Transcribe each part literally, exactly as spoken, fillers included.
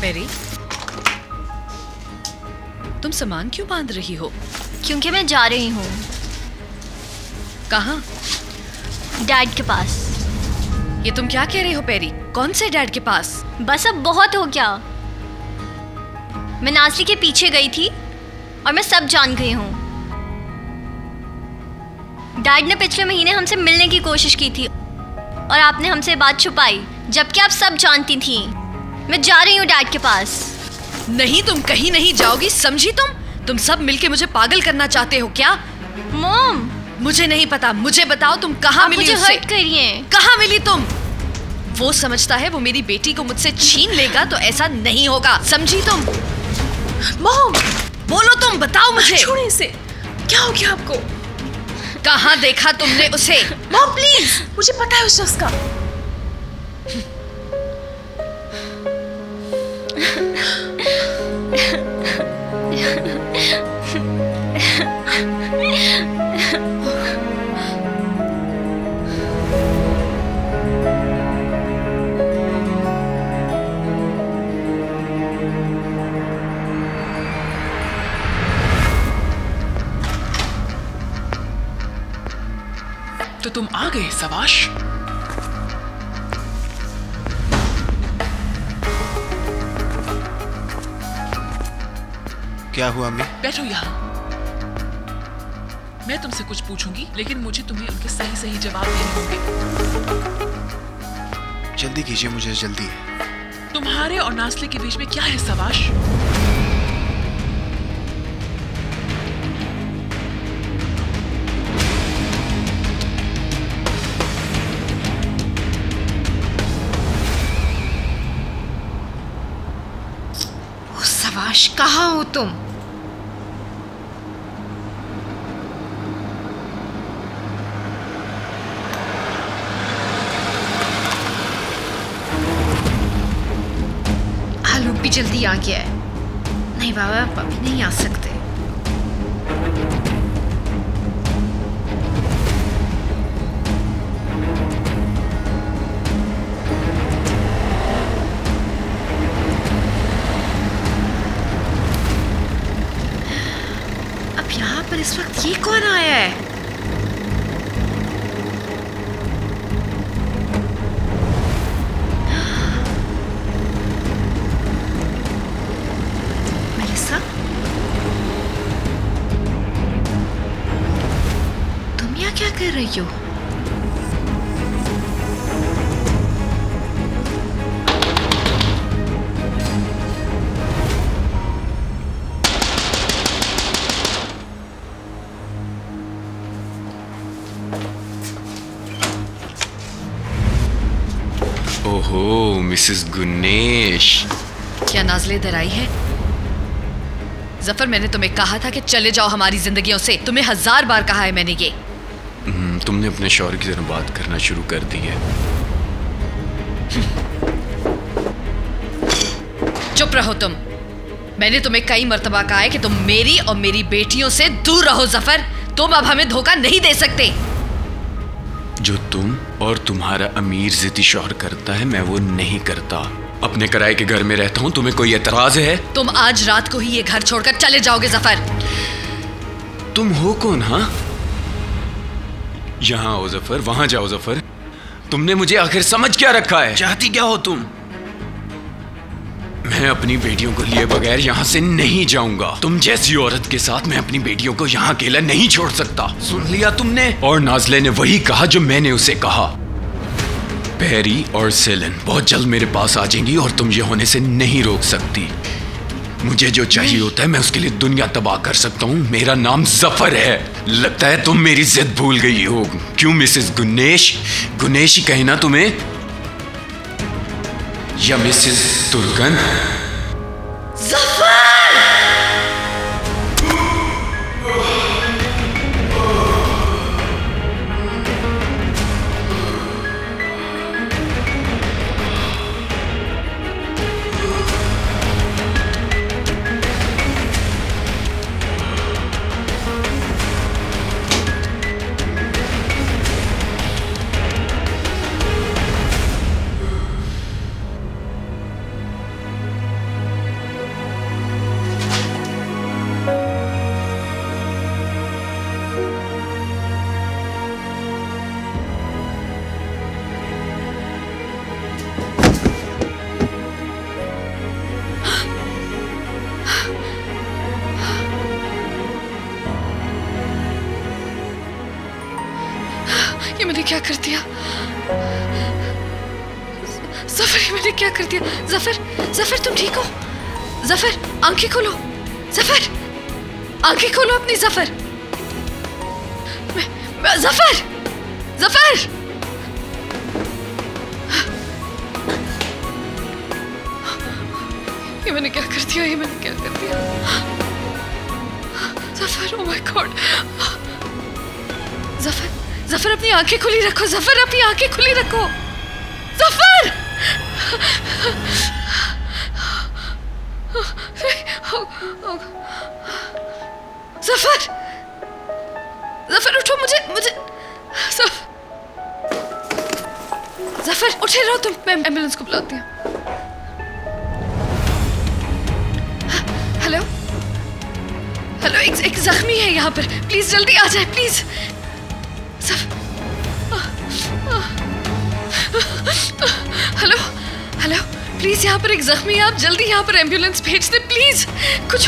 Peri, तुम सामान क्यों बांध रही हो? क्योंकि मैं जा रही हूँ। कहाँ? डैड के पास। ये तुम क्या कह रही हो पेरी? कौन से डैड के पास? बस अब बहुत हो गया। मैं नाज़ली के पीछे गई थी और मैं सब जान गई हूँ। डैड ने पिछले महीने हमसे मिलने की कोशिश की थी और आपने हमसे बात छुपाई, जबकि आप सब जानती थी। मैं जा रही हूँ डैड के पास। नहीं, तुम कहीं नहीं जाओगी, समझी? तुम तुम सब मिलके मुझे पागल करना चाहते हो क्या? मॉम, मुझे नहीं पता, मुझे बताओ तुम कहाँ मिली मुझे उससे? हर्ट करिए। कहाँ मिली तुम? वो समझता है वो मेरी बेटी को मुझसे छीन लेगा, तो ऐसा नहीं होगा, समझी तुम? मॉम, बोलो तुम, बताओ मुझे। छोड़िए इसे, क्या हो गया आपको? कहाँ देखा तुमने उसे? मॉम प्लीज, मुझे पता है उस शख्स का। तो तुम आ गए, शाबाश। क्या हुआ अम्मी? बैठो यहाँ। मैं तुमसे कुछ पूछूंगी, लेकिन मुझे तुम्हें उनके सही सही जवाब देने होंगे। जल्दी कीजिए, मुझे जल्दी है। तुम्हारे और नाज़ली के बीच में क्या है, शाबाश? शाबाश, कहाँ हो तुम? आलू भी जल्दी आ गया है। नहीं बाबा, आप अभी नहीं आ सकते। पर इस वक्त ये कौन आया है? मेलिसा, तुम यहाँ क्या कर रही हो? ओहो, मिसेस गुनेश। क्या नाज़ली इधर आई है? जफर, मैंने तुम्हें कहा था कि चले जाओ हमारी जिंदगियों से। तुम्हें हजार बार कहा है मैंने ये। तुमने अपने शौहर की तरह बात करना शुरू कर दी है। चुप रहो तुम। मैंने तुम्हें कई मर्तबा कहा है कि तुम मेरी और मेरी बेटियों से दूर रहो जफर। तुम अब हमें धोखा नहीं दे सकते। जो तुम और तुम्हारा अमीर जिद्दी शौहर करता है, मैं वो नहीं करता। अपने किराए के घर में रहता हूँ। तुम्हें कोई एतराज है? तुम आज रात को ही ये घर छोड़कर चले जाओगे जफर। तुम हो कौन? हाँ, यहाँ आओ जफर, वहां जाओ जफर। तुमने मुझे आखिर समझ क्या रखा है? चाहती क्या हो तुम? मैं अपनी बेटियों को लिए बगैर यहाँ से नहीं जाऊंगा। तुम जैसी औरत के साथ मैं अपनी बेटियों को यहाँ अकेला नहीं छोड़ सकता। सुन लिया तुमने? और नाज़ले ने वही कहा जो मैंने उसे कहा। पेरी और सेलन बहुत जल्द मेरे पास आ जाएंगी और तुम ये होने से नहीं रोक सकती। मुझे जो चाहिए होता है मैं उसके लिए दुनिया तबाह कर सकता हूँ। मेरा नाम जफर है। लगता है तुम मेरी जिद भूल गई हो। क्यों मिसेस गुनेश? गुनेश ही कहे ना तुम्हें, या मिसेस तुर्कन? जफर! मैंने क्या कर दिया? जफर, ये मैंने क्या कर दिया? जफर, जफर तुम ठीक हो? जफर, आंखें खोलो। जफर, आंखें खोलो अपनी। जफर, मैं, मैं, जफर, जफर, ये मैंने क्या कर दिया? ये मैंने क्या कर दिया? Zafar, oh my god. Zafar, Zafar अपनी आंखें खुली रखो। जफर, अपनी आंखें खुली रखो। जफर, जफर, जफर उठो। मुझे मुझे जफर, उठे रहो तुम। मैं एम्बुलेंस को बुलाती हूँ। हेलो, हेलो, एक, एक जख्मी है यहाँ पर, प्लीज जल्दी आ जाए प्लीज। हेलो, हेलो, प्लीज यहाँ पर एक जख्मी है, आप जल्दी यहाँ पर एम्बुलेंस भेज दे प्लीज। कुछ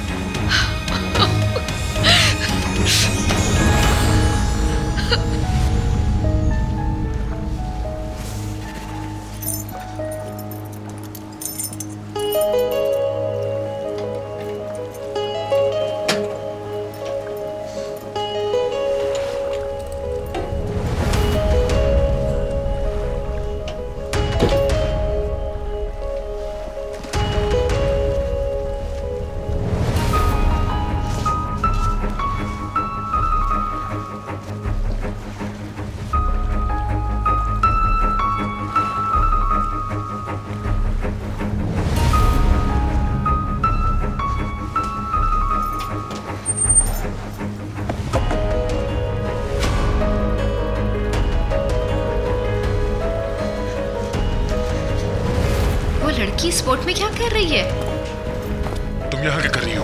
लड़की स्पोर्ट में क्या कर रही है? तुम यहाँ क्या कर रही हो?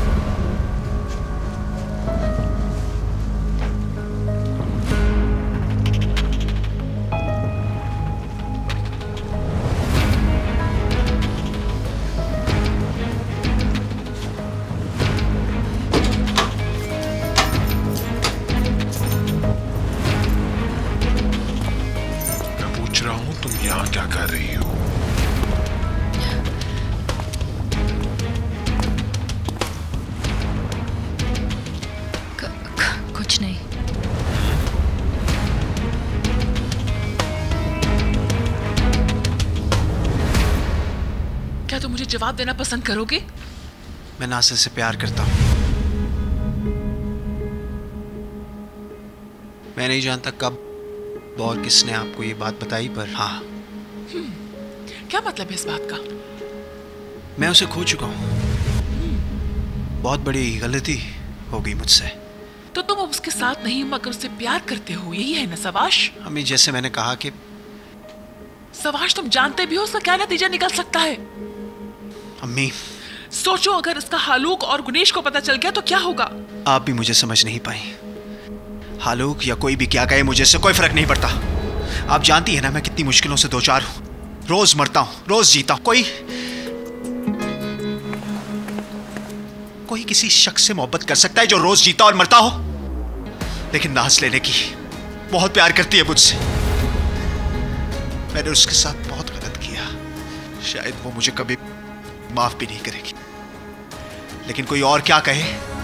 मैं पूछ रहा हूँ तुम यहाँ क्या कर रही हो? कुछ नहीं। क्या तुम मुझे जवाब देना पसंद करोगे? मैं नासिर से प्यार करता हूँ। मैं नहीं जानता कब और किसने आपको ये बात बताई, पर हाँ। क्या मतलब है इस बात का? मैं उसे खो चुका हूँ। बहुत बड़ी गलती हो गई मुझसे। तो तुम अब उसके साथ नहीं मगर उससे प्यार करते हो, यही है ना सवाश? अम्मी, जैसे मैंने कहा कि सवाश, तुम जानते भी हो उसका क्या नतीजा निकल सकता है? अम्मी, सोचो अगर इसका हालूक और गुनेश को पता चल गया तो क्या होगा? आप भी मुझे समझ नहीं पाई। हालूक या कोई भी क्या कहे, मुझे इससे कोई फर्क नहीं पड़ता। आप जानती है ना मैं कितनी मुश्किलों से दो चार हूं। रोज मरता हूं, रोज जीता हूं। कोई कोई किसी शख्स से मोहब्बत कर सकता है जो रोज जीता और मरता हो? लेकिन नाज लेने की बहुत प्यार करती है मुझसे। मैंने उसके साथ बहुत गलत किया। शायद वो मुझे कभी माफ भी नहीं करेगी। लेकिन कोई और क्या कहे,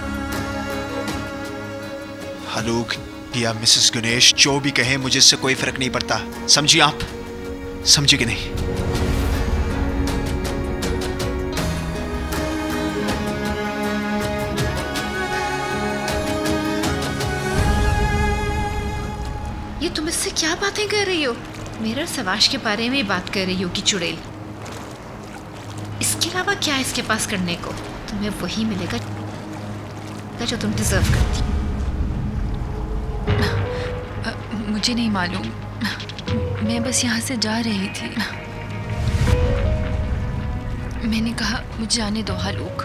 हालूक या मिसेस गुनेश जो भी कहे, मुझे इससे कोई फर्क नहीं पड़ता। समझिए आप? समझे कि नहीं? ये तुम इससे क्या बातें कर रही हो? मेरा सवाश के बारे में बात कर रही हो कि चुड़ैल? इसके अलावा क्या है इसके पास करने को? तुम्हें वही मिलेगा जो तुम डिजर्व करती। मुझे नहीं मालूम, मैं बस यहाँ से जा रही थी। मैंने कहा मुझे जाने दो हालूक।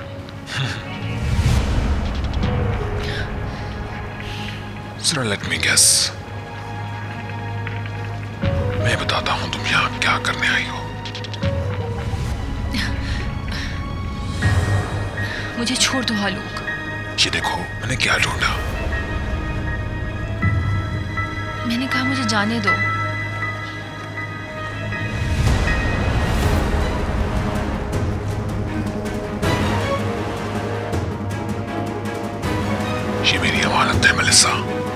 जरा लेट मी गेस। मैं बताता हूं तुम यहाँ क्या करने आई हो। मुझे छोड़ दो हालूक। ये देखो मैंने क्या ढूंढा। मैंने कहा मुझे जाने दो। ये मेरी अमानत है मेलिसा।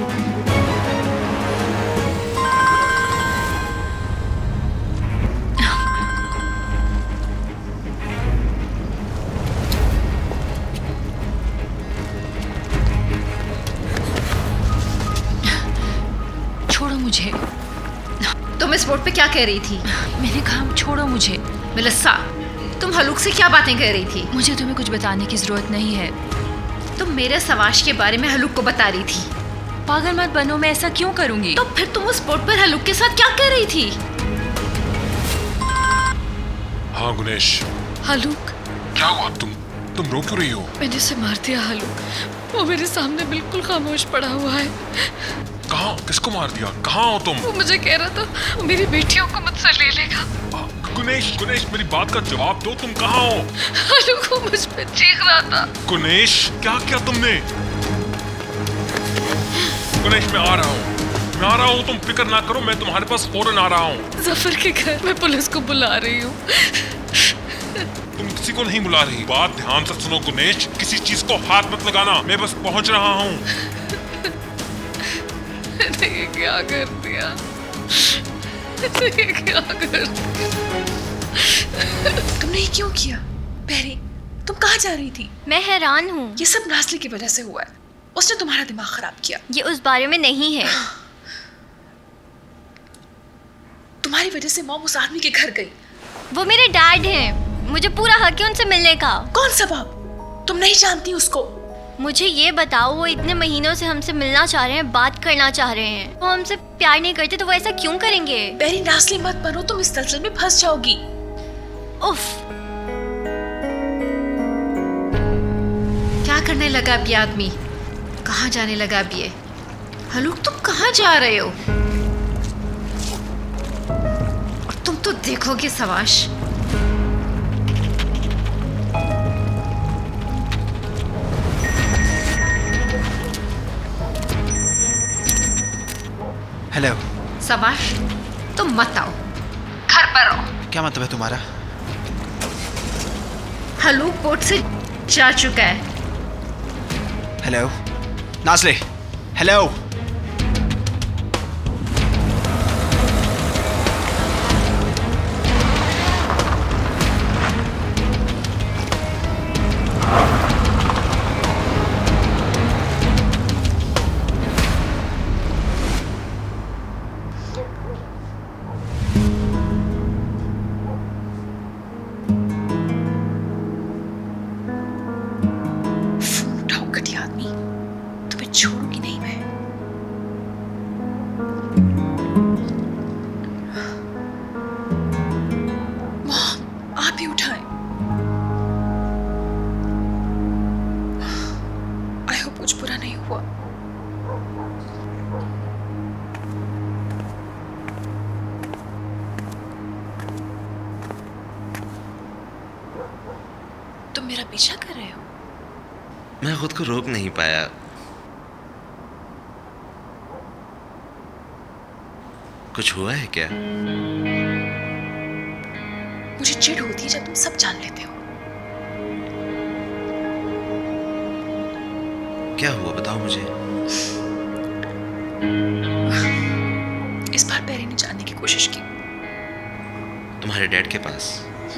छोड़ो मुझे। तुम इस बोर्ड पे क्या कह रही थी? मैंने कहा छोड़ो मुझे। मेलिसा, तुम हलूक से क्या बातें कर रही थी? मुझे तुम्हें कुछ बताने की जरूरत नहीं है। तुम मेरे सवाश के बारे में हलूक को बता रही थी। पागल मत बनो, मैं ऐसा क्यों करूंगी? तो फिर तुम उस बोर्ड पर हलूक के साथ क्या कर रही थी? हाँ गुनेश, हलूक, क्या हुआ? तुम तुम रो क्यों रही हो? मैंने उसे मार दिया हलूक। वो मेरे सामने बिल्कुल खामोश पड़ा हुआ है। कहाँ? किसको मार दिया? कहाँ हो तुम? वो मुझे कह रहा था मेरी बेटियों को मुझसे ले लेगा। गुनेश, गुनेश मेरी बात का जवाब दो, तुम कहाँ हो? हलूक वो मुझ पे चीख रहा था। गुनेश, क्या किया तुमने? गुनेश मैं आ रहा हूँ, मैं आ रहा हूँ, तुम फिक्र ना करो, मैं तुम्हारे पास फौरन आ रहा हूँ। जफर के घर मैं पुलिस को बुला रही हूँ। तुम किसी को नहीं बुला रही, बात ध्यान से सुनो गुनेश, किसी चीज को हाथ मत लगाना, मैं बस पहुंच रहा हूँ। ये क्या कर दिया? ये क्या कर दिया? तुमने ये क्यों किया? पहरी, तुम कहाँ जा रही थी? मैं हैरान हूँ। ये सब नाज़ली की वजह से हुआ है। उसने तुम्हारा दिमाग खराब किया। ये उस बारे में नहीं है। तुम्हारी वजह से मॉम उस आदमी के घर गई। वो मेरे डैड हैं। मुझे पूरा हक है उनसे मिलने का। कौन सा बाप? तुम नहीं जानती उसको। मुझे ये बताओ, वो इतने महीनों से हमसे मिलना चाह रहे हैं, बात करना चाह रहे हैं। वो हमसे प्यार नहीं करते तो वो ऐसा क्यों करेंगे? पहरी नाज़ली मत बनो, तुम इस दलदल में फंस जाओगी। उफ, क्या करने लगा अब ये आदमी? कहाँ जाने लगा अब ये? हलूक तुम कहाँ जा रहे हो? और तुम तो देखोगे सवाश। हेलो सवाश, तुम मत आओ, घर पर रहो। क्या मतलब है तुम्हारा? हलूक बोट से जा चुका है। Hello नाज़ले, hello. छोड़ूंगी नहीं मैं। मॉम, आप ही उठाएं। आई होप कुछ बुरा नहीं हुआ। तुम मेरा पीछा कर रहे हो? मैं खुद को रोक नहीं पाया। कुछ हुआ है क्या? मुझे चिढ़ होती है जब तुम सब जान लेते हो। क्या हुआ बताओ मुझे। इस बार पैरी ने जानने की कोशिश की। तुम्हारे डैड के पास?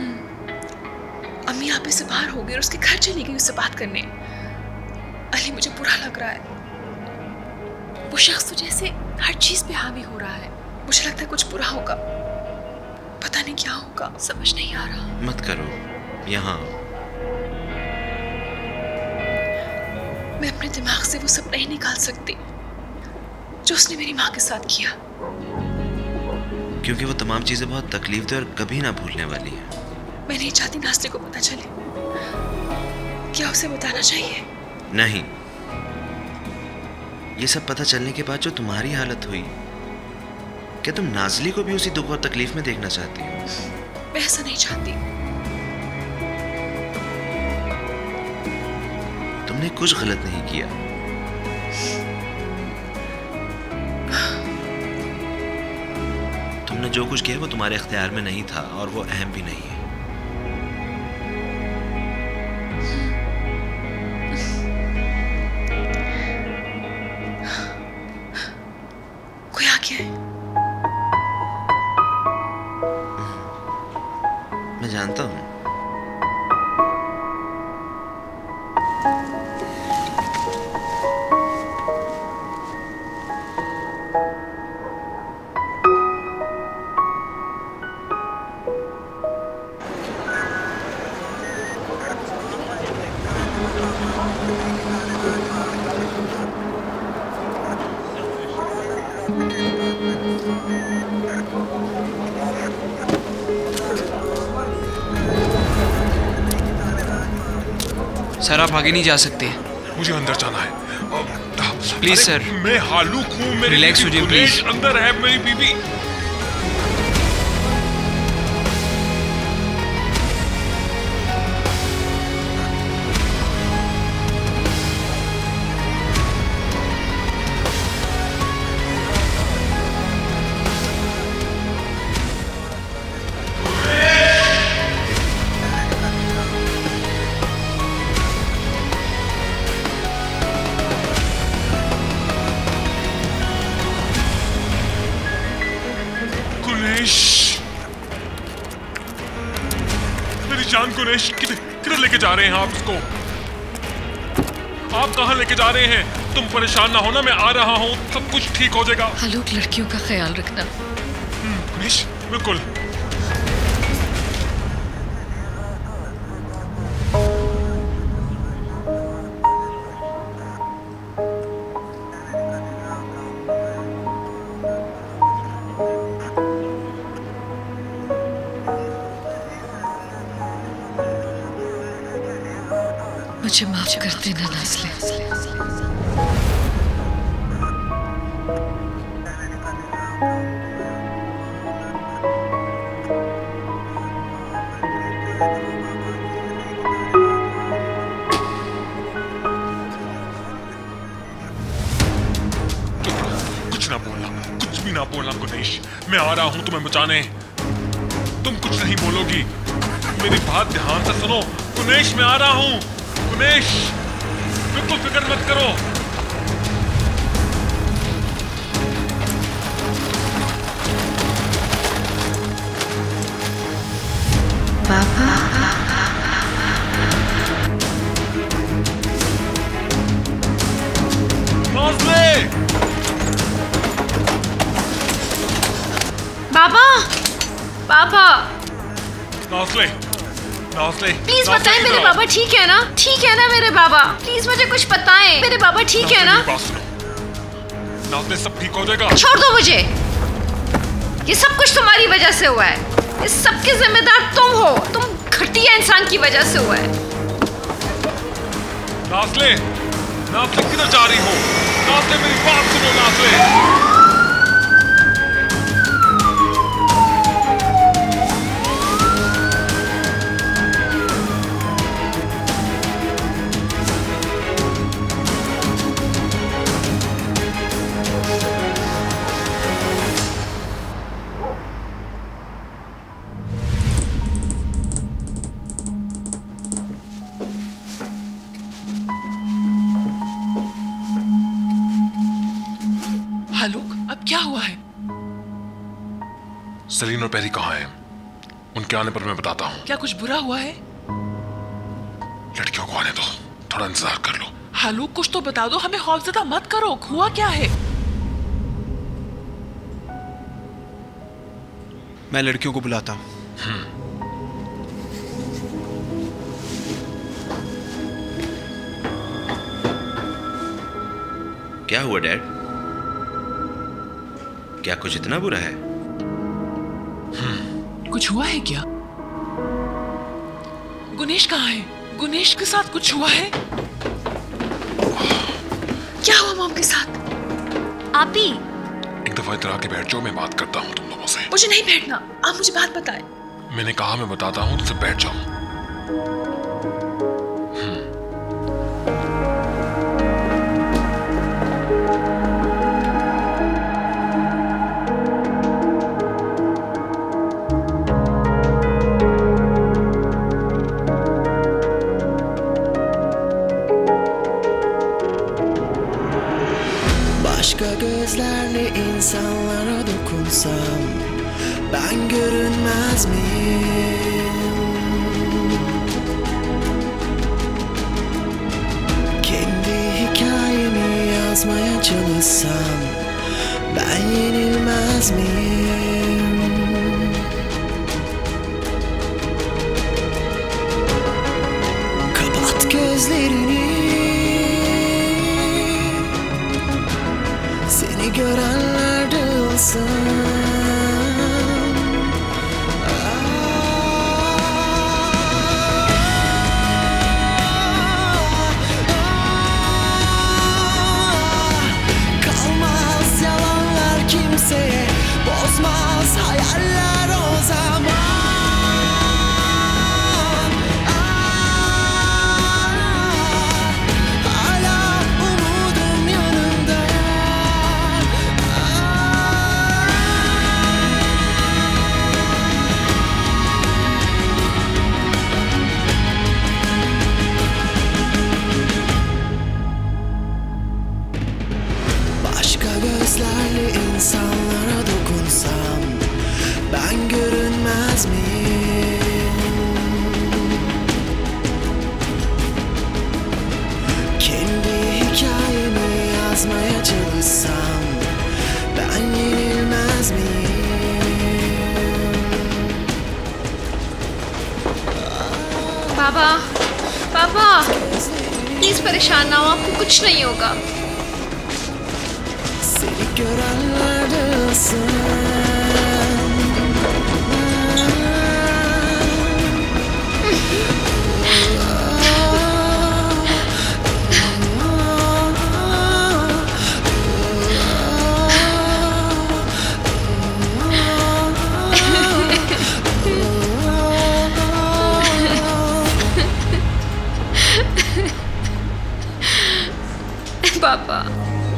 अम्मी आप से बाहर हो गई और उसके घर चली गई उससे बात करने। अली मुझे बुरा लग रहा है। वो शख्स तो जैसे हर चीज पे हावी हो रहा है। मुझे लगता है कुछ बुरा होगा, पता नहीं क्या होगा, समझ नहीं आ रहा। मत करो, यहाँ मैं अपने दिमाग से वो सब नहीं निकाल सकती जो उसने मेरी माँ के साथ किया। क्योंकि वो तमाम चीजें बहुत तकलीफ दे और कभी ना भूलने वाली है। मैं नहीं चाहती नाज़ली को पता चले। क्या उसे बताना चाहिए? नहीं, ये सब पता चलने के बाद जो तुम्हारी हालत हुई, क्या तुम नाज़ली को भी उसी दुख और तकलीफ में देखना चाहती हो? मैं ऐसा नहीं चाहती। तुमने कुछ गलत नहीं किया। जो कुछ किया वो तुम्हारे इख्तियार में नहीं था और वो अहम भी नहीं है। कोई आ गया है। मैं जानता हूँ। सर आप आगे नहीं जा सकते। मुझे अंदर जाना है प्लीज सर। मैं हालूक हूँ, मेरी रिलैक्स हो जाइए प्लीज। अंदर है मेरी बीवी। मेरी जान गुनेश, किधर किधर लेके जा रहे हैं आप इसको? आप कहाँ लेके जा रहे हैं? तुम परेशान ना होना, मैं आ रहा हूँ, सब कुछ ठीक हो जाएगा। हालूक, लड़कियों का ख्याल रखना। गुनेश बिल्कुल। मुझे माफ कर देना नाज़ले। कुछ ना बोलना, कुछ भी ना बोलना गुनेश। मैं आ रहा हूँ तुम्हें बचाने। तुम कुछ नहीं बोलोगी। मेरी बात ध्यान से सुनो गुनेश, मैं आ रहा हूँ। गुनेश बिल्कुल फिक्र मत करो। पापा नाज़ले! पापा पापा नाज़ले, नाज़ले, प्लीज बताएं मेरे बाबा ठीक है ना? ठीक है ना मेरे बाबा? प्लीज मुझे कुछ बताएं। मेरे बाबा ठीक है ना? नाज़ले सब ठीक हो जाएगा। छोड़ दो मुझे। ये सब कुछ तुम्हारी वजह से हुआ है। इस सब के जिम्मेदार तुम हो। तुम घटिया इंसान की वजह से हुआ है। नाज़ले, नाज़ले किधर जा रही हो? नाज़ले मेरी बात सुनो नाज़ले। हालूक, अब क्या हुआ है? सलीन और पेरी कहाँ हैं? उनके आने पर मैं बताता हूँ। क्या कुछ बुरा हुआ है? लड़कियों को आने दो, थोड़ा इंतजार कर लो। हालूक कुछ तो बता दो, हमें खौफजदा मत करो। हुआ क्या है? मैं लड़कियों को बुलाता हूँ। क्या हुआ डैड? क्या कुछ इतना बुरा है? कुछ हुआ है क्या? गुनेश कहाँ है? गुनेश के साथ कुछ हुआ है? क्या हुआ मॉम के साथ? आप ही एक दफा इधर आके बैठ जाओ, मैं बात करता हूँ तुम लोगों से। मुझे नहीं बैठना, आप मुझे बात बताएं। मैंने कहा मैं बताता हूँ, तुमसे बैठ जाओ। gözlerle insanlara dokunsam ben görünmez miyim? Kendi hikayemi yazmaya çalışsam ben yenilmez miyim? Kapat gözlerini, seni görenler dağılsın. Kalmaz yalanlar kimseye, bozmaz hayaller o zaman. Hala umudum yanımda. Başka gözlerle insanlara dokunsam ben görünmez miyim? Kendi hikayemi yazmaya çalışsam ben yenilmez miyim? बाबा बाबा please परेशान ना हो, आपको कुछ नहीं होगा। Seni görenler dağılsın. पापा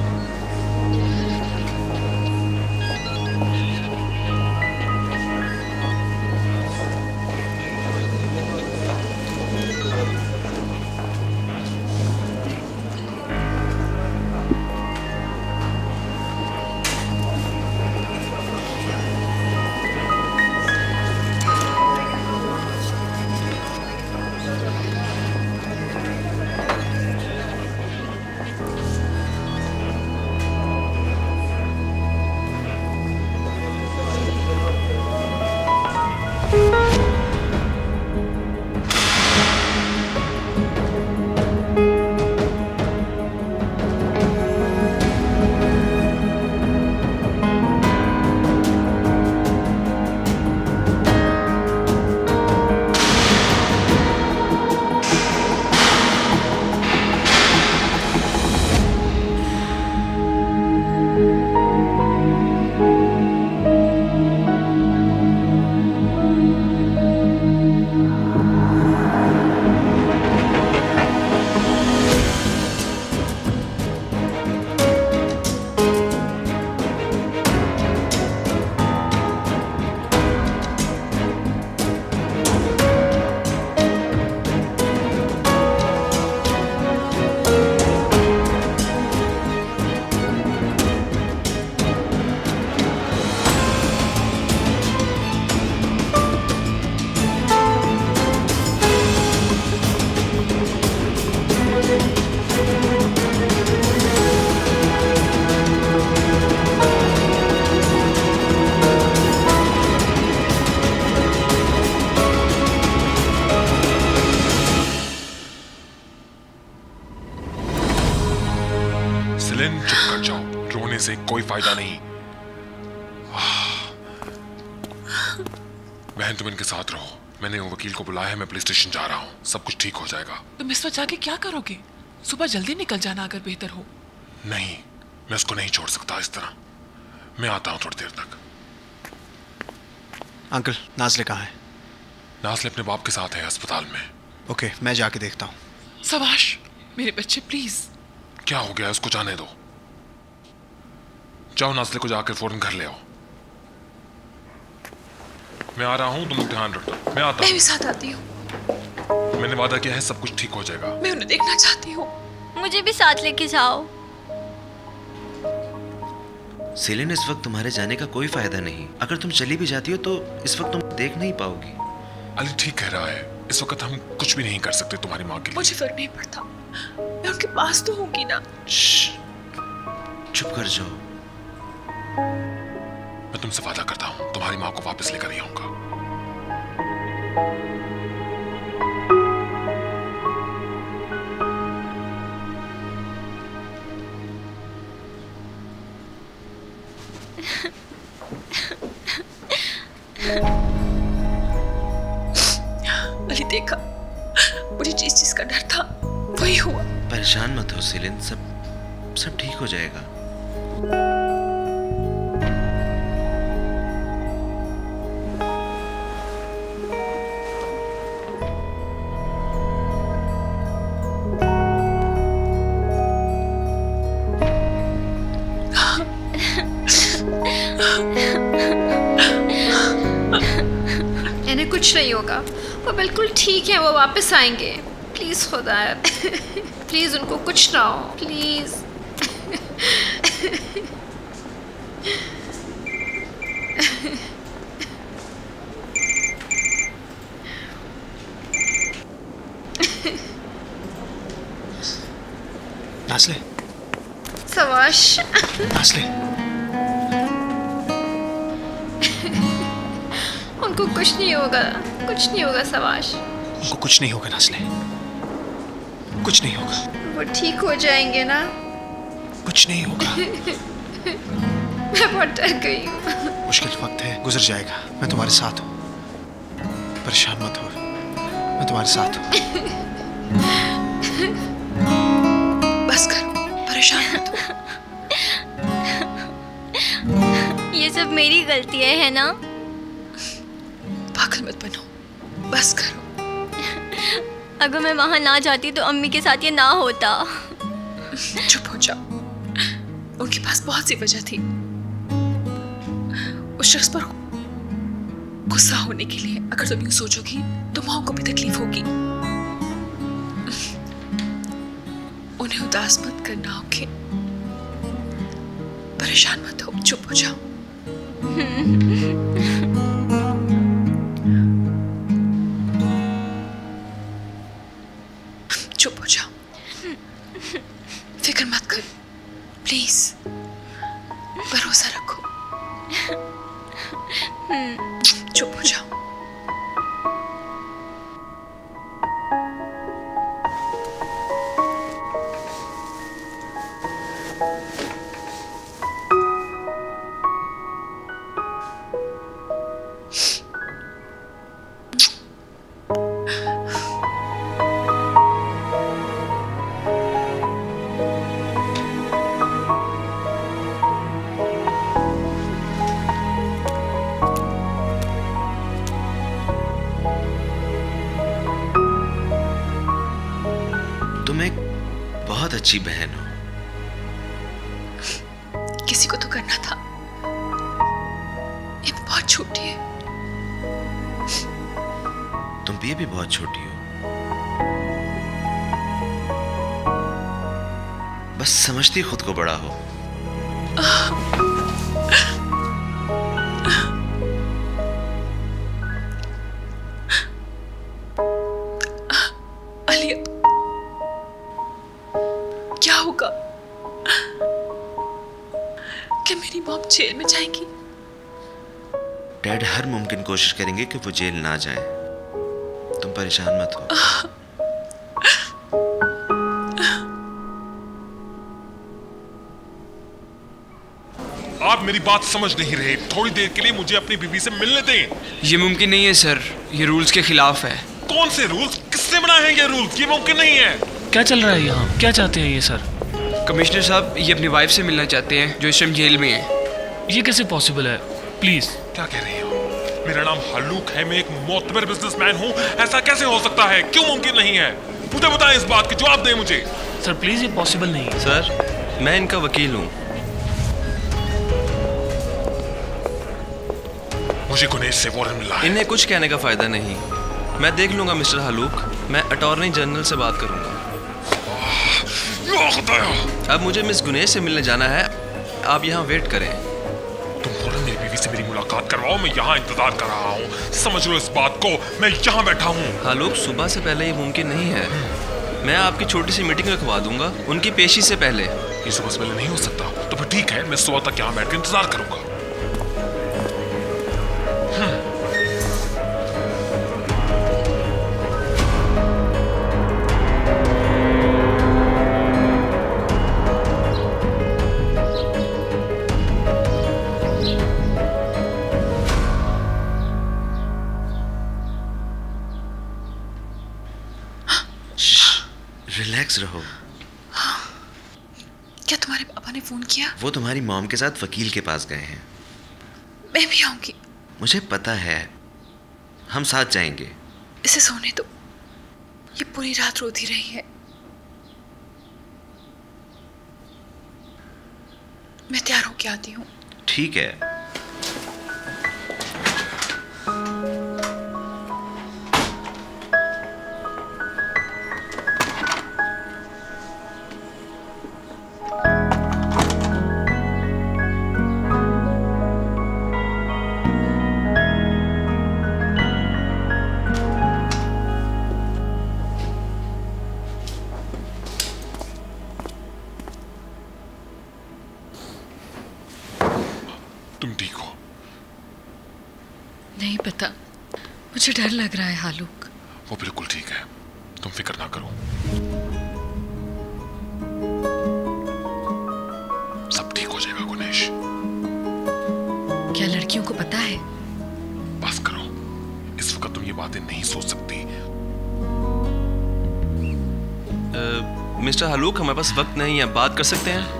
सेलिन, चुप कर जाओ, रोने से कोई फायदा नहीं। बहन तुम इनके साथ रहो, मैंने वो वकील को बुलाया है, मैं पुलिस स्टेशन जा रहा हूँ, सब कुछ ठीक हो जाएगा। तुम इस वक्त जाके क्या करोगे? सुबह जल्दी निकल जाना अगर बेहतर हो। नहीं, मैं उसको नहीं छोड़ सकता इस तरह। मैं आता हूँ थोड़ी देर तक। अंकल, नाज़ले कहाँ है? नाज़ले अपने बाप के साथ है अस्पताल में। ओके, मैं जाके देखता हूँ। सवाश, मेरे बच्चे प्लीज। क्या हो गया, उसको जाने दो। जाओ नाज़ले को जाकर फौरन घर ले आओ। मैं आ रहा हूँ, तुम ध्यान रखना। मैं आता हूँ। मैं भी साथ आती हूँ। मैंने वादा किया है, सब कुछ ठीक हो जाएगा। मैं उन्हें देखना चाहती हूँ। मुझे भी साथ लेके जाओ। सेलिन, इस वक्त तुम्हारे जाने का कोई फायदा नहीं। अगर तुम चली भी जाती हो तो इस वक्त तुम देख नहीं पाओगी। अली ठीक कह रहा है, इस वक्त हम कुछ भी नहीं कर सकते तुम्हारी माँ के लिए। मुझे फर्क नहीं पड़ता, मैं उनके पास तो होंगी ना। चुप कर जाओ। मैं तुमसे वादा करता हूँ तुम्हारी माँ को वापस लेकर ही आऊंगा। अली देखा, मुझे जिस चीज का डर था वही हुआ। परेशान मत हो सेलिन, सब सब ठीक हो जाएगा। इन्हें कुछ नहीं होगा, वो बिल्कुल ठीक है, वो वापस आएंगे। प्लीज खुदा, प्लीज उनको कुछ ना हो, प्लीज। नाज़ले, सवाश। नाज़ले, उनको कुछ नहीं होगा, कुछ नहीं होगा सवाश। उनको कुछ नहीं होगा नाज़ले, कुछ नहीं होगा। वो ठीक हो जाएंगे ना? कुछ नहीं होगा। मैं बहुत डर गई हूँ। मुश्किल वक्त है, गुजर जाएगा। मैं तुम्हारे साथ हूँ, परेशान मत हो, मैं तुम्हारे साथ हूँ। बस करो, परेशान मत हो। ये सब मेरी गलती है, है ना? पागल मत बनो, बस करो। अगर मैं वहां ना जाती तो अम्मी के साथ ये ना होता। चुप हो जाओ, उनके पास बहुत सी वजह थी उस शख्स पर गुस्सा होने के लिए। अगर तुम यूं सोचोगी तो माँ को भी तकलीफ होगी। उन्हें उदास मत करना, ओके? परेशान मत हो, चुप हो जाओ। चुप हो जाओ, फिक्र मत करो, प्लीज भरोसा रखो। चुप हो जाओ। तुम एक बहुत अच्छी बहन हो। किसी को तो करना था, ये बहुत छोटी है। तुम भी अभी बहुत छोटी हो, बस समझती खुद को बड़ा हो। अली, क्या होगा? क्या मेरी मॉम जेल में जाएगी? डैड हर मुमकिन कोशिश करेंगे कि वो जेल ना जाए। तुम परेशान मत हो। आप मेरी बात समझ नहीं रहे। थोड़ी देर के लिए मुझे अपनी बीवी से मिलने दें। ये मुमकिन नहीं है सर, ये रूल्स के खिलाफ है। कौन से रूल्स? किसने बनाए हैं ये रूल्स? ये मुमकिन नहीं है। क्या चल रहा है यहाँ? क्या चाहते हैं ये सर? कमिश्नर साहब, ये अपनी वाइफ से मिलना चाहते हैं जो इस टाइम जेल में है। ये कैसे पॉसिबल है? प्लीज। क्या कह रही हो? मेरा नाम हल्लूक है, मैं एक मोतबर बिजनेसमैन हूँ। ऐसा कैसे हो सकता है? क्यों मुमकिन नहीं है? मुझे बताएं, इस बात की जवाब दें मुझे। सर प्लीज, ये पॉसिबल नहीं है। सर, मैं इनका वकील हूँ। मुझे गुनेश से वारंट मिला है। इन्हें कुछ कहने का फायदा नहीं, मैं देख लूंगा मिस्टर हलूक। मैं अटॉर्नी जनरल से बात करूंगा। अब मुझे मिस गुनेश से मिलने जाना है, आप यहाँ वेट करें। बीवी से मेरी मुलाकात करवाओ, मैं यहाँ इंतजार कर रहा हूँ। समझ लो इस बात को, मैं यहाँ बैठा हूँ। आलोक, सुबह से पहले ये मुमकिन नहीं है। मैं आपकी छोटी सी मीटिंग रखवा दूंगा उनकी पेशी से पहले। ये सुबह से पहले नहीं हो सकता? तो फिर ठीक है, मैं सुबह तक यहाँ बैठ कर इंतजार करूंगा। रिलैक्स रहो। क्या तुम्हारे पापा ने फोन किया? वो तुम्हारी मॉम के साथ वकील के पास गए हैं। मैं भी आऊंगी। मुझे पता है, हम साथ जाएंगे। इसे सोने दो, ये पूरी रात रोती रही है। मैं तैयार होके आती हूँ। ठीक है। तुम ठीक हो? नहीं पता, मुझे डर लग रहा है हालूक। वो बिल्कुल ठीक है, तुम फिक्र ना करो। सब ठीक हो जाएगा गुनेश। क्या लड़कियों को पता है? बस करो, इस वक्त तुम ये बातें नहीं सोच सकती। मिस्टर हालूक, हमारे पास वक्त नहीं है, बात कर सकते हैं?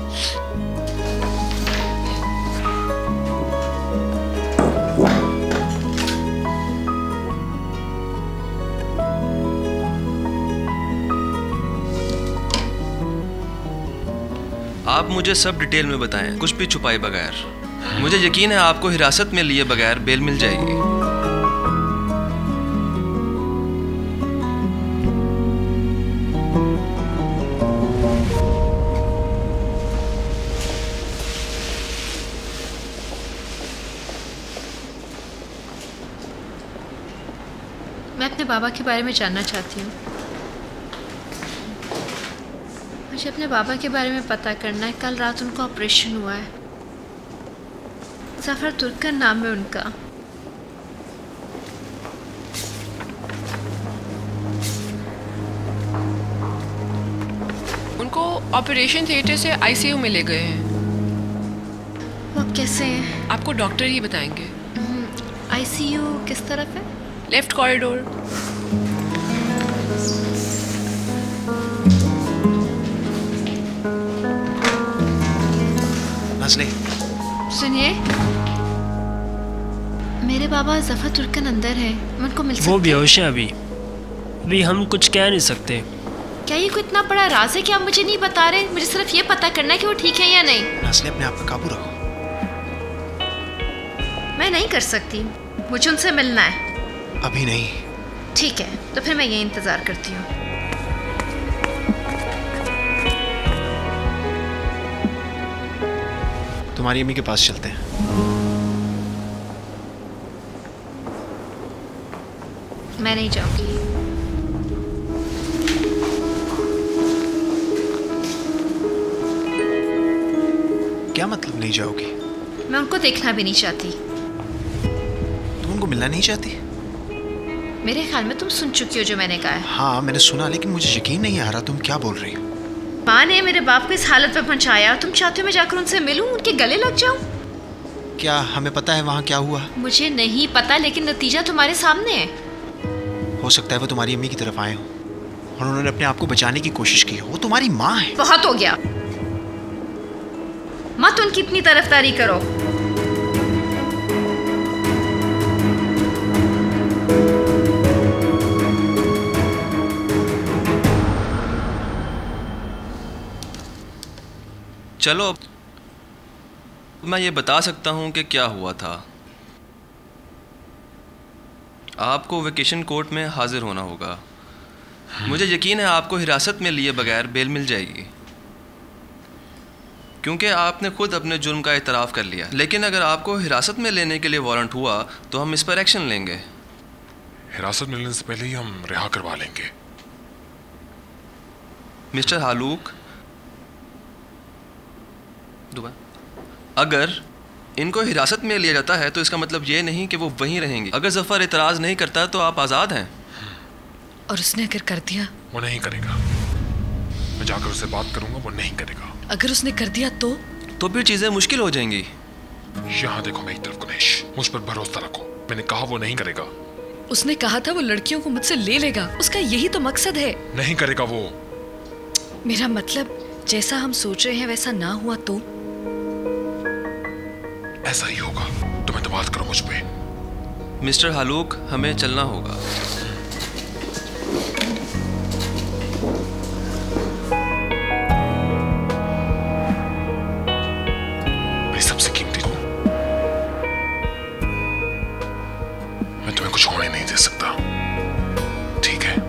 आप मुझे सब डिटेल में बताएं, कुछ भी छुपाए बगैर। मुझे यकीन है आपको हिरासत में लिए बगैर बेल मिल जाएगी। मैं अपने बाबा के बारे में जानना चाहती हूँ। मुझे अपने बाबा के बारे में पता करना है। कल रात उनका ऑपरेशन हुआ है। जफर तुर्कन नाम है उनका। उनको ऑपरेशन थिएटर से आईसीयू में ले गए हैं। वो अब कैसे हैं? आपको डॉक्टर ही बताएंगे। आईसीयू किस तरफ है? Left corridor. नाज़ले, सुनिए, मेरे बाबा जफर तुर्कन अंदर है, मैं उनको मिल सकती वो बेहोश है अभी। अभी हम कुछ कह नहीं सकते। क्या ये कोई इतना बड़ा राज है कि आप मुझे नहीं बता रहे? मुझे सिर्फ ये पता करना है कि वो ठीक है या नहीं। नाज़ले, अपने आप पे काबू रखो। मैं नहीं कर सकती, मुझे उनसे मिलना है। अभी नहीं। ठीक है, तो फिर मैं ये इंतजार करती हूँ। तुम्हारी अम्मी के पास चलते हैं। मैं नहीं जाऊंगी। क्या मतलब नहीं जाओगी? मैं उनको देखना भी नहीं चाहती। तुम उनको मिलना नहीं चाहती? मेरे ख्याल में तुम सुन चुकी हो जो मैंने कहा है। हाँ, मैंने सुना, लेकिन मुझे यकीन नहीं आ रहा तुम क्या बोल रही हो। माँ ने मेरे बाप को इस हालत में पहुंचाया और तुम चाहते हो मैं जाकर उनसे मिलूं, उनके गले लग जाऊं? क्या हमें पता है वहाँ क्या हुआ? मुझे नहीं पता, लेकिन नतीजा तुम्हारे सामने है। हो सकता है वो तुम्हारी अम्मी की तरफ आए हो और उन्होंने अपने आप को बचाने की कोशिश की हो। वो तुम्हारी माँ है। बहुत हो गया, मत उनकी इतनी तरफदारी करो। चलो, मैं ये बता सकता हूँ कि क्या हुआ था। आपको वेकेशन कोर्ट में हाजिर होना होगा। मुझे यकीन है आपको हिरासत में लिए बगैर बेल मिल जाएगी। क्योंकि आपने खुद अपने जुर्म का इतराफ़ कर लिया। लेकिन अगर आपको हिरासत में लेने के लिए वारंट हुआ तो हम इस पर एक्शन लेंगे। हिरासत में लेने से पहले ही हम रिहा करवा लेंगे। मिस्टर हालूक, दुआ अगर इनको हिरासत में लिया जाता है तो इसका मतलब ये नहीं कि वो वहीं रहेंगे। अगर जफर इतराज़ नहीं करता तो आप आज़ाद हैं। और उसने अगर कर दिया? वो नहीं करेगा। मैं जाकर उससे बात करूंगा, वो नहीं करेगा। अगर उसने कर दिया तो तो फिर चीजें मुश्किल हो जाएंगी। यहाँ देखो मेरी तरफ गुनेश, मुझ पर भरोसा रखो। मैंने कहा वो नहीं करेगा। उसने कहा था वो लड़कियों को मुझसे ले लेगा। उसका यही तो मकसद है। नहीं करेगा वो। मेरा मतलब जैसा हम सोच रहे हैं वैसा ना हुआ तो? ऐसा ही होगा। तुम एतमाद करो मुझ पे। मिस्टर हालूक, हमें चलना होगा। मेरी सबसे कीमती हो, मैं तुम्हें कुछ होने नहीं दे सकता, ठीक है?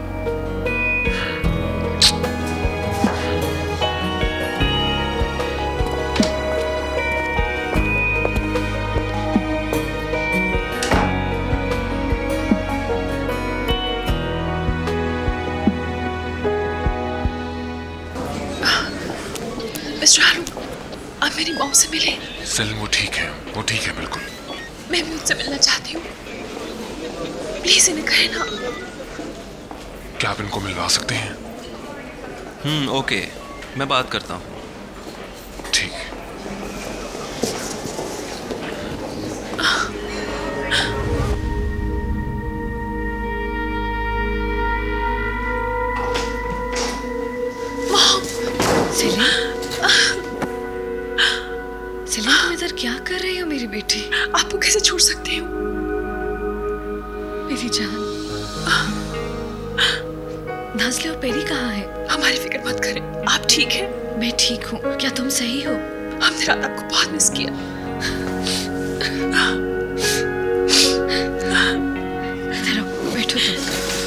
मिस्टर हालूक, आप मेरी मॉम से मिले। सेलिन, वो ठीक है, वो ठीक है बिल्कुल। मैं भी उनसे मिलना चाहती हूँ। प्लीज इन्हें कहे ना। क्या आप इनको मिलवा सकते हैं? हम्म ओके, मैं बात करता हूँ। ठीक। सेलिन, तुम इधर क्या कर रही हो मेरी बेटी? आपको कैसे छोड़ सकती हूँ? मेरी जान, नाज़ले और पेरी कहाँ है? हमारी फिक्र मत करें, आप ठीक हैं? मैं ठीक हूँ। क्या तुम सही हो? हमने रात आपको बहुत मिस किया। इधर आओ, बैठो तुम।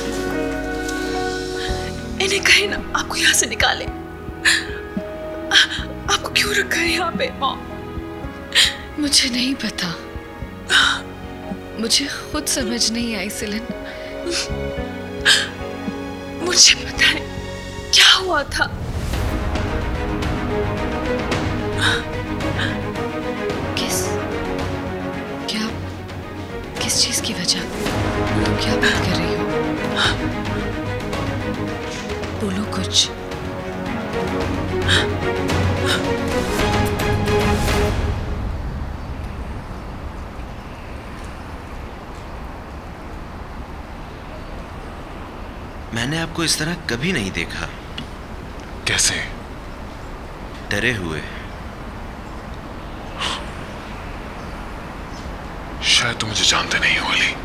इन्हें कहे ना आपको यहाँ से निकाले। आपको क्यों रखा है यहाँ पे मॉम? मुझे नहीं पता, मुझे खुद समझ नहीं आई सेलिन। मुझे पता है क्या हुआ था। किस क्या किस चीज की वजह? क्या बात कर रही हो? बोलो कुछ। मैंने आपको इस तरह कभी नहीं देखा। कैसे? डरे हुए। शायद तुम मुझे जानते नहीं हो अली।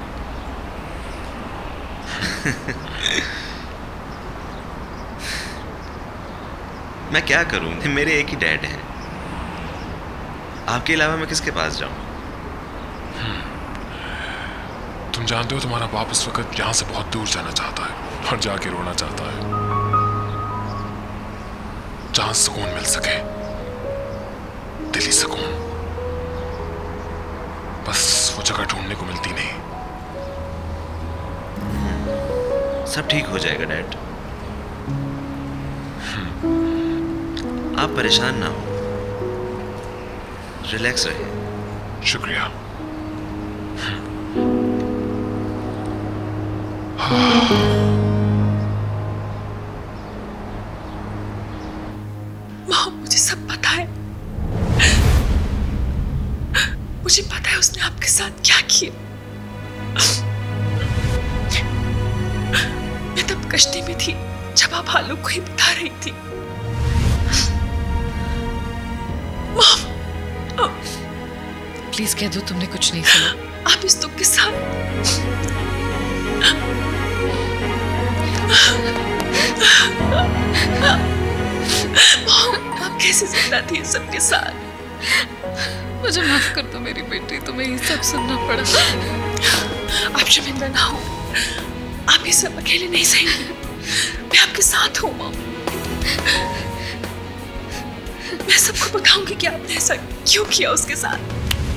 मैं क्या करूं? मेरे एक ही डैड हैं। आपके अलावा मैं किसके पास जाऊं? तुम जानते हो तुम्हारा बाप इस वक्त यहाँ से बहुत दूर जाना चाहता है और जाके रोना चाहता है, जहां सुकून मिल सके, दिली सुकून। बस वो जगह ढूंढने को मिलती नहीं। सब ठीक हो जाएगा डैड, आप परेशान ना हो, रिलैक्स रहिए। शुक्रिया। मॉम, मुझे सब पता है। मुझे पता है उसने आपके साथ क्या किया। मैं तब कश्ती में थी जब आप हालूक को ही बता रही थी। मॉम, प्लीज कह दो तुमने कुछ नहीं सुना। आप इस दुख के साथ आप कैसे जिंदा थी इस सबके साथ? मुझे माफ कर दो मेरी बेटी, तुम्हें ये सब सुनना पड़ा। आप शर्मिंदा ना हो, आप ये सब अकेले नहीं सहेंगे। मैं आपके साथ हूँ मॉम। मैं सबको बताऊंगी कि आपने ऐसा क्यों किया उसके साथ।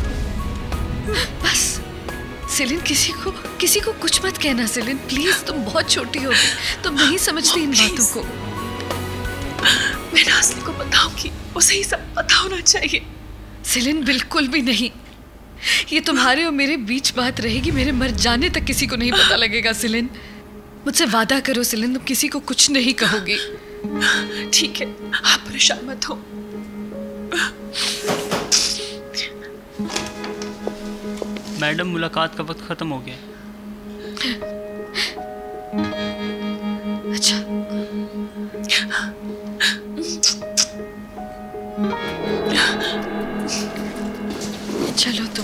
बस सेलिन, किसी को किसी को कुछ मत कहना सेलिन, प्लीज। तुम बहुत छोटी हो, तुम नहीं समझती इन बातों को। मैं नाज़ली को बताऊंगी, उसे ही सब पता होना चाहिए। सेलिन बिल्कुल भी नहीं, ये तुम्हारे और मेरे बीच बात रहेगी। मेरे मर जाने तक किसी को नहीं पता लगेगा सेलिन। मुझसे वादा करो सेलिन, तुम किसी को कुछ नहीं कहोगी। ठीक है, आप परेशान मत हो। मैडम, मुलाकात का वक्त खत्म हो गया। अच्छा, चलो तुम।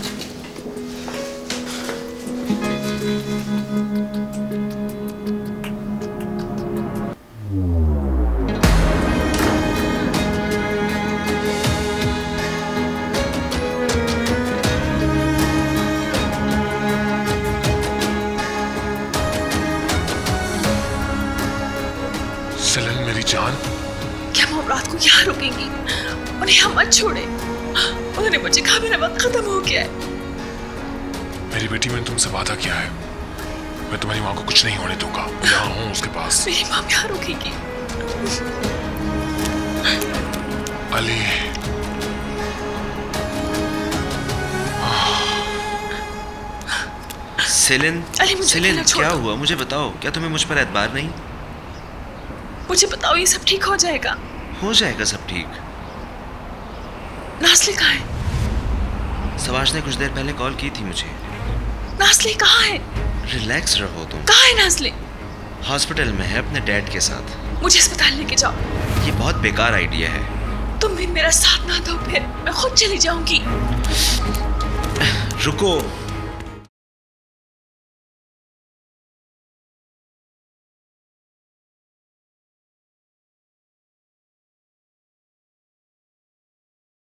सेलिन मेरी जान, क्या हम रात को यहाँ रुकेंगी? उन्हें हम मत छोड़े। उन्होंने मुझे कहा मेरा वक्त खत्म हो गया है। मेरी बेटी, मैंने तुमसे वादा किया है, मैं तुम्हारी माँ को कुछ नहीं होने दूंगा। मैं यहाँ हूँ उसके पास। मेरी माँ यहाँ रुकेगी। अली, सेलिन, अली, मुझे सेलिन अकेला छोड़ क्या दो। हुआ? मुझे बताओ, क्या तुम्हें मुझ पर एतबार नहीं? मुझे बताओ, ये सब ठीक हो जाएगा? हो जाएगा सब ठीक। नाज़ली कहाँ है? सवाज ने कुछ देर पहले कॉल की थी मुझे। नाज़ली कहाँ है? रिलैक्स रहो तुम। कहाँ है नाज़ली? हॉस्पिटल में है अपने डैड के साथ। मुझे अस्पताल लेके जाओ। ये बहुत बेकार आइडिया है। तुम भी मेरा साथ ना दो, फिर मैं खुद चली जाऊंगी। रुको,